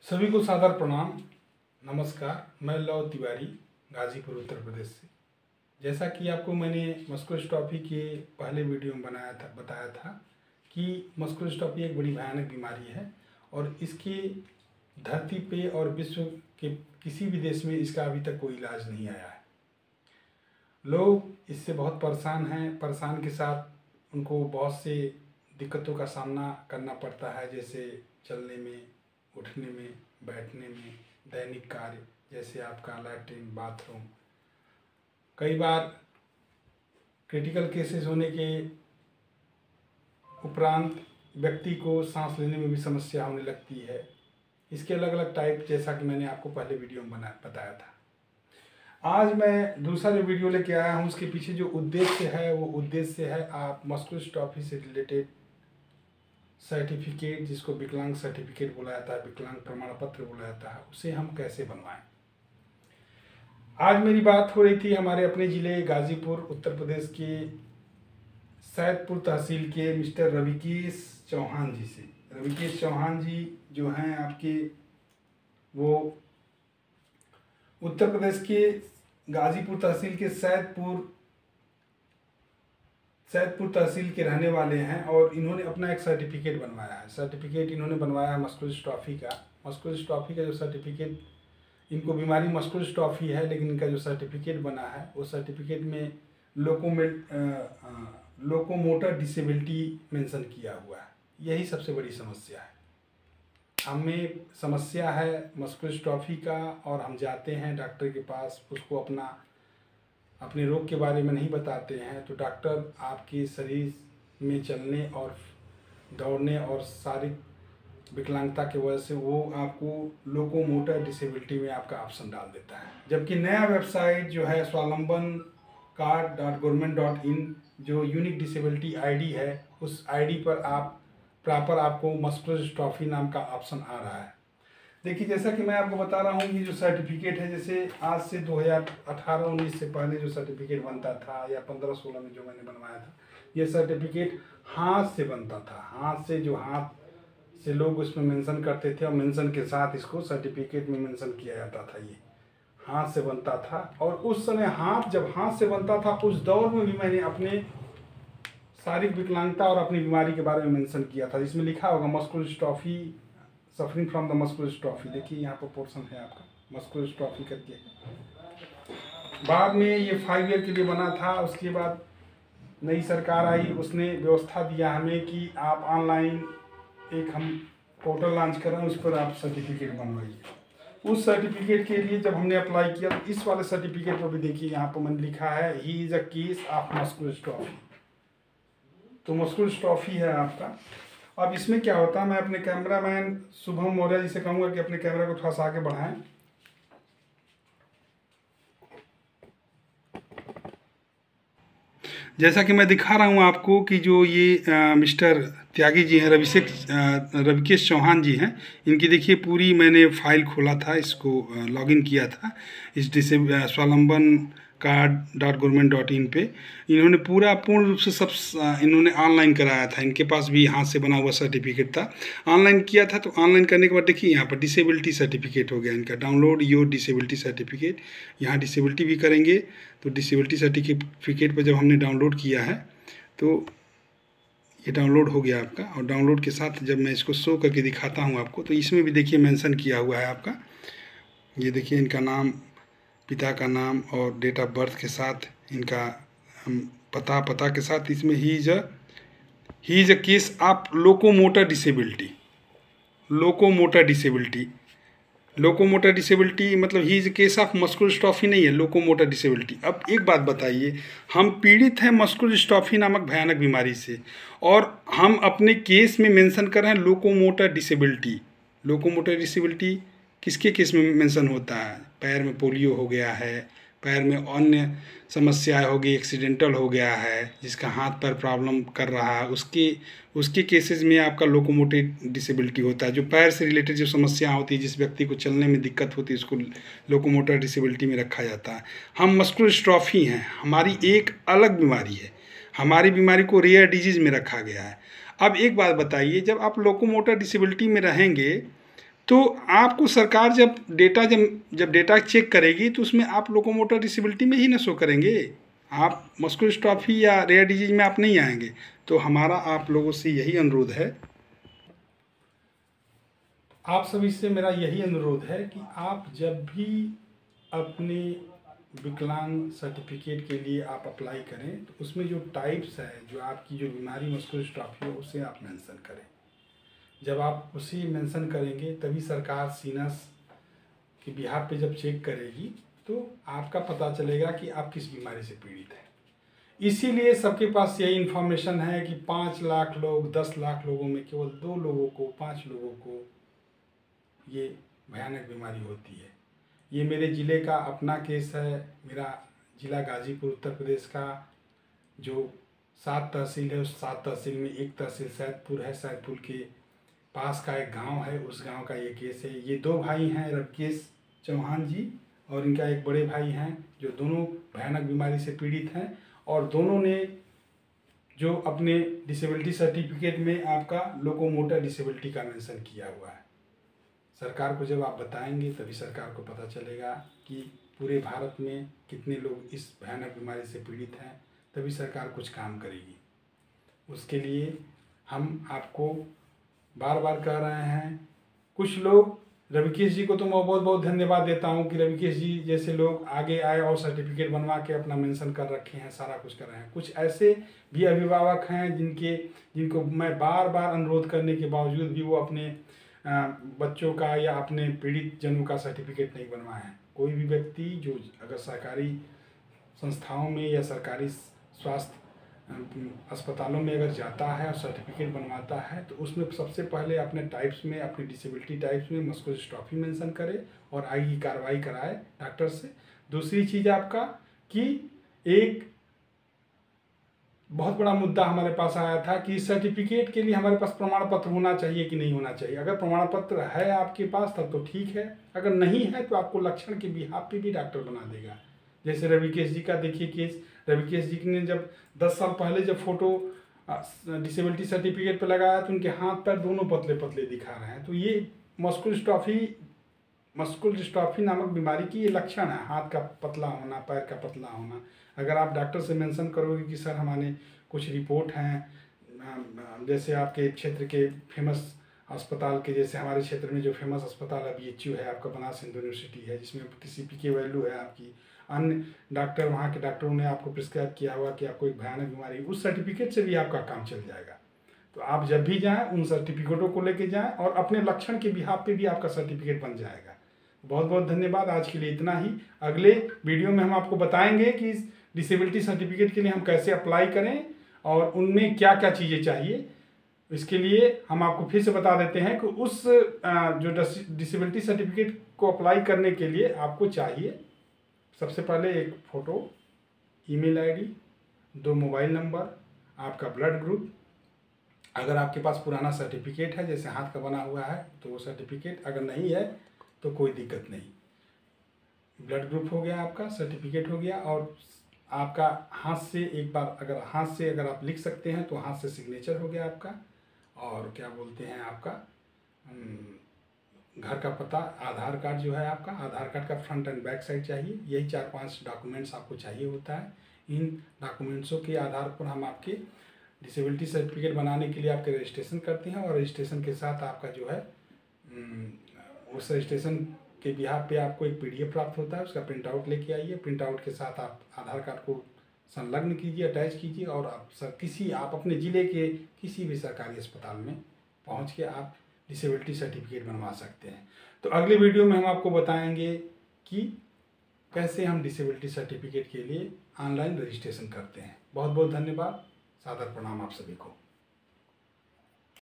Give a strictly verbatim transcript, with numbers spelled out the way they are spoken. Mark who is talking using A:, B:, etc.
A: सभी को सादर प्रणाम। नमस्कार, मैं लव तिवारी गाजीपुर उत्तर प्रदेश से। जैसा कि आपको मैंने मस्कुलर के पहले वीडियो में बनाया था बताया था कि मस्कुलर एक बड़ी भयानक बीमारी है और इसके धरती पे और विश्व के किसी भी देश में इसका अभी तक कोई इलाज नहीं आया है। लोग इससे बहुत परेशान हैं। परेशान के साथ उनको बहुत से दिक्कतों का सामना करना पड़ता है, जैसे चलने में, उठने में, बैठने में, दैनिक कार्य जैसे आपका लैट्रिन, बाथरूम। कई बार क्रिटिकल केसेस होने के उपरांत व्यक्ति को सांस लेने में भी समस्या होने लगती है। इसके अलग अलग टाइप, जैसा कि मैंने आपको पहले वीडियो में बना बताया था। आज मैं दूसरा जो वीडियो लेके आया हूँ, उसके पीछे जो उद्देश्य है वो उद्देश्य है आप मस्कुलर डिस्ट्रॉफी से रिलेटेड सर्टिफिकेट, जिसको विकलांग सर्टिफिकेट बोला जाता है, विकलांग प्रमाण पत्र बोला जाता है, उसे हम कैसे बनवाएं। आज मेरी बात हो रही थी हमारे अपने ज़िले गाजीपुर उत्तर प्रदेश के सैदपुर तहसील के मिस्टर रविकेश चौहान जी से। रविकेश चौहान जी जो हैं आपके, वो उत्तर प्रदेश के गाजीपुर तहसील के सैदपुर सैदपुर तहसील के रहने वाले हैं और इन्होंने अपना एक सर्टिफिकेट बनवाया है। सर्टिफिकेट इन्होंने बनवाया है मस्कुलर डिस्ट्रॉफी का। मस्कुलर डिस्ट्रॉफी का जो सर्टिफिकेट, इनको बीमारी मस्कुलर डिस्ट्रॉफी है, लेकिन इनका जो सर्टिफिकेट बना है वो सर्टिफिकेट में लोकोमेट लोकोमोटर डिसेबिलिटी मेंशन किया हुआ है। यही सबसे बड़ी समस्या है। हमें समस्या है मस्कुलर डिस्ट्रॉफी का और हम जाते हैं डॉक्टर के पास, उसको अपना अपने रोग के बारे में नहीं बताते हैं, तो डॉक्टर आपके शरीर में चलने और दौड़ने और शारीरिक विकलांगता की वजह से वो आपको लोकोमोटर डिसेबिलिटी में आपका ऑप्शन डाल देता है। जबकि नया वेबसाइट जो है Swavlamban card dot government dot in, जो यूनिक डिसेबिलिटी आईडी है, उस आईडी पर आप प्रॉपर आपको मस्कुलर डिस्ट्रॉफी नाम का ऑप्शन आ रहा है। देखिए, जैसा कि मैं आपको बता रहा हूँ, ये जो सर्टिफिकेट है, जैसे आज से दो हज़ार अठारह उन्नीस से पहले जो सर्टिफिकेट बनता था या पंद्रह सोलह में जो मैंने बनवाया था, ये सर्टिफिकेट हाथ से बनता था। हाथ से, जो हाथ से लोग उसमें मेंशन करते थे और मेंशन के साथ इसको सर्टिफिकेट में मेंशन किया जाता था। ये हाथ से बनता था और उस समय हाथ जब हाथ से बनता था, उस दौर में भी मैंने अपने शारीरिक विकलांगता और अपनी बीमारी के बारे में मेंशन किया था, जिसमें लिखा होगा muscular dystrophy, suffering from the muscular dystrophy. देखिए यहाँ पर पोर्शन है आपका मस्कुलर डिस्ट्रॉफी करके। बाद में ये फाइव ईयर के लिए बना था। उसके बाद नई सरकार आई, उसने व्यवस्था दिया हमें कि आप ऑनलाइन एक हम पोर्टल लॉन्च कर रहे हैं, उस पर आप सर्टिफिकेट बनवाइए। उस सर्टिफिकेट के लिए जब हमने अप्लाई किया तो इस वाले सर्टिफिकेट पर भी देखिए यहाँ पर मैंने लिखा है he is a case of muscular dystrophy. तो मस्कुलर डिस्ट्रॉफी है आपका। अब इसमें क्या होता है, मैं अपने कैमरामैन शुभम मौर्य जी से कहूँगा कि अपने कैमरा को थोड़ा सा आगे बढ़ाएं। जैसा कि मैं दिखा रहा हूँ आपको कि जो ये आ, मिस्टर त्यागी जी हैं, रविशेख रविकेश चौहान जी हैं, इनकी देखिए पूरी मैंने फाइल खोला था, इसको लॉगिन किया था इस डिसे Swavlamban card dot government dot in पे। इन्होंने पूरा पूर्ण रूप से सब इन्होंने ऑनलाइन कराया था। इनके पास भी हाथ से बना हुआ सर्टिफिकेट था, ऑनलाइन किया था। तो ऑनलाइन करने के बाद देखिए यहाँ पर डिसेबिलिटी सर्टिफिकेट हो गया इनका, डाउनलोड योर डिसेबिलिटी सर्टिफिकेट। यहाँ डिसेबिलिटी भी करेंगे तो डिसेबिलिटी सर्टिफिकेट पर जब हमने डाउनलोड किया है तो ये डाउनलोड हो गया आपका। और डाउनलोड के साथ जब मैं इसको शो करके दिखाता हूँ आपको, तो इसमें भी देखिए मेंशन किया हुआ है आपका। ये देखिए इनका नाम, पिता का नाम और डेट ऑफ बर्थ के साथ इनका पता पता के साथ इसमें he is he is a case of locomotor disability. Locomotor disability locomotor disability मतलब he is a case of muscular dystrophy नहीं है, लोकोमोटर डिसेबिलिटी। अब एक बात बताइए, हम पीड़ित हैं मस्कुलर डिस्ट्रॉफी नामक भयानक बीमारी से और हम अपने केस में मेंशन कर रहे हैं लोकोमोटर डिसेबिलिटी। लोकोमोटर डिसेबिलिटी किसके केस में मेंशन होता है? पैर में पोलियो हो गया है, पैर में अन्य समस्याएं हो गई, एक्सीडेंटल हो गया है, जिसका हाथ पैर प्रॉब्लम कर रहा है, उसके उसके केसेस में आपका लोकोमोटिव डिसेबिलिटी होता है। जो पैर से रिलेटेड जो समस्या होती है, जिस व्यक्ति को चलने में दिक्कत होती है, उसको लोकोमोटर डिसेबिलिटी में रखा जाता है। हम मस्कुलर डिस्ट्रॉफी हैं, हमारी एक अलग बीमारी है, हमारी बीमारी को रेयर डिजीज़ में रखा गया है। अब एक बात बताइए, जब आप लोकोमोटर डिसेबिलिटी में रहेंगे तो आपको सरकार जब डेटा जब जब डेटा चेक करेगी तो उसमें आप लोकोमोटर डिसेबिलिटी में ही ना शो करेंगे, आप मस्कुलर डिस्ट्रॉफी या रेयर डिजीज में आप नहीं आएंगे। तो हमारा आप लोगों से यही अनुरोध है, आप सभी से मेरा यही अनुरोध है कि आप जब भी अपने विकलांग सर्टिफिकेट के लिए आप अप्लाई करें तो उसमें जो टाइप्स है, जो आपकी जो बीमारी मस्कुलर डिस्ट्रॉफी है, उसे आप मेंशन करें। जब आप उसे मेंशन करेंगे तभी सरकार सीनस के बिहार पे जब चेक करेगी तो आपका पता चलेगा कि आप किस बीमारी से पीड़ित हैं। इसीलिए सबके पास यही इन्फॉर्मेशन है कि पाँच लाख लोग दस लाख लोगों में केवल दो लोगों को पाँच लोगों को ये भयानक बीमारी होती है। ये मेरे ज़िले का अपना केस है। मेरा ज़िला गाजीपुर उत्तर प्रदेश का जो सात तहसील है, उस सात तहसील में एक तहसील सैदपुर है। सैदपुर के पास का एक गांव है, उस गांव का ये केस है। ये दो भाई हैं, रविकेश चौहान जी और इनका एक बड़े भाई हैं, जो दोनों भयानक बीमारी से पीड़ित हैं। और दोनों ने जो अपने डिसेबिलिटी सर्टिफिकेट में आपका लोकोमोटर डिसेबिलिटी का मेंशन किया हुआ है। सरकार को जब आप बताएंगे तभी सरकार को पता चलेगा कि पूरे भारत में कितने लोग इस भयानक बीमारी से पीड़ित हैं, तभी सरकार कुछ काम करेगी। उसके लिए हम आपको बार बार कह रहे हैं। कुछ लोग, रविकेश जी को तो मैं बहुत बहुत धन्यवाद देता हूं कि रविकेश जी जैसे लोग आगे आए और सर्टिफिकेट बनवा के अपना मेंशन कर रखे हैं, सारा कुछ कर रहे हैं। कुछ ऐसे भी अभिभावक हैं जिनके जिनको मैं बार बार अनुरोध करने के बावजूद भी वो अपने बच्चों का या अपने पीड़ित जनों का सर्टिफिकेट नहीं बनवाए हैं। कोई भी व्यक्ति जो अगर सरकारी संस्थाओं में या सरकारी स्वास्थ्य अस्पतालों में अगर जाता है और सर्टिफिकेट बनवाता है तो उसमें सबसे पहले अपने टाइप्स में, अपनी डिसेबिलिटी टाइप्स में मस्कुलर डिस्ट्रॉफी मेंशन करे और आगे की कार्रवाई कराए डॉक्टर से। दूसरी चीज़ आपका कि एक बहुत बड़ा मुद्दा हमारे पास आया था कि सर्टिफिकेट के लिए हमारे पास प्रमाण पत्र होना चाहिए कि नहीं होना चाहिए। अगर प्रमाण पत्र है आपके पास तब तो ठीक है, अगर नहीं है तो आपको लक्षण के बिहाफ पे भी डॉक्टर बना देगा। जैसे रविकेश जी का देखिए केस, रविकेश जी ने जब दस साल पहले जब फोटो डिसेबिलिटी सर्टिफिकेट पर लगाया तो उनके हाथ पैर दोनों पतले पतले दिखा रहे हैं। तो ये मस्कुलर डिस्ट्रॉफी मस्कुलर डिस्ट्रॉफी नामक बीमारी की ये लक्षण है, हाथ का पतला होना, पैर का पतला होना। अगर आप डॉक्टर से मेंशन करोगे कि सर हमारे कुछ रिपोर्ट हैं, जैसे आपके क्षेत्र के फेमस अस्पताल के, जैसे हमारे क्षेत्र में जो फेमस अस्पताल है बी एच यू है आपका, बनारस हिंदू यूनिवर्सिटी है, जिसमें किसी पी के वैल्यू है आपकी, अन्य डॉक्टर वहाँ के डॉक्टरों ने आपको प्रिस्क्राइब किया हुआ कि आपको एक भयानक बीमारी, उस सर्टिफिकेट से भी आपका काम चल जाएगा। तो आप जब भी जाएँ उन सर्टिफिकेटों को लेके जाएँ और अपने लक्षण के बिहाफ पे भी आपका सर्टिफिकेट बन जाएगा। बहुत बहुत धन्यवाद। आज के लिए इतना ही। अगले वीडियो में हम आपको बताएंगे कि इस डिसेबिलिटी सर्टिफिकेट के लिए हम कैसे अप्लाई करें और उनमें क्या क्या चीज़ें चाहिए। इसके लिए हम आपको फिर से बता देते हैं कि उस जो डिसेबिलिटी सर्टिफिकेट को अप्लाई करने के लिए आपको चाहिए सबसे पहले एक फ़ोटो, ईमेल आईडी, दो मोबाइल नंबर, आपका ब्लड ग्रुप। अगर आपके पास पुराना सर्टिफिकेट है जैसे हाथ का बना हुआ है तो वो सर्टिफिकेट, अगर नहीं है तो कोई दिक्कत नहीं। ब्लड ग्रुप हो गया आपका, सर्टिफिकेट हो गया, और आपका हाथ से एक बार अगर हाथ से अगर आप लिख सकते हैं तो हाथ से सिग्नेचर हो गया आपका। और क्या बोलते हैं आपका घर का पता, आधार कार्ड जो है आपका, आधार कार्ड का फ्रंट एंड बैक साइड चाहिए। यही चार पांच डॉक्यूमेंट्स आपको चाहिए होता है। इन डॉक्यूमेंट्सों के आधार पर हम आपके डिसेबिलिटी सर्टिफिकेट बनाने के लिए आपके रजिस्ट्रेशन करते हैं, और रजिस्ट्रेशन के साथ आपका जो है उस रजिस्ट्रेशन के बिहाफ पे आपको एक पीडीएफ प्राप्त होता है, उसका प्रिंट आउट लेके आइए। प्रिंट आउट के साथ आप आधार कार्ड को संलग्न कीजिए, अटैच कीजिए, और आप सर किसी आप अपने ज़िले के किसी भी सरकारी अस्पताल में पहुंच के आप डिसेबिलिटी सर्टिफिकेट बनवा सकते हैं। तो अगले वीडियो में हम आपको बताएंगे कि कैसे हम डिसेबिलिटी सर्टिफिकेट के लिए ऑनलाइन रजिस्ट्रेशन करते हैं। बहुत बहुत धन्यवाद, सादर प्रणाम आप सभी को।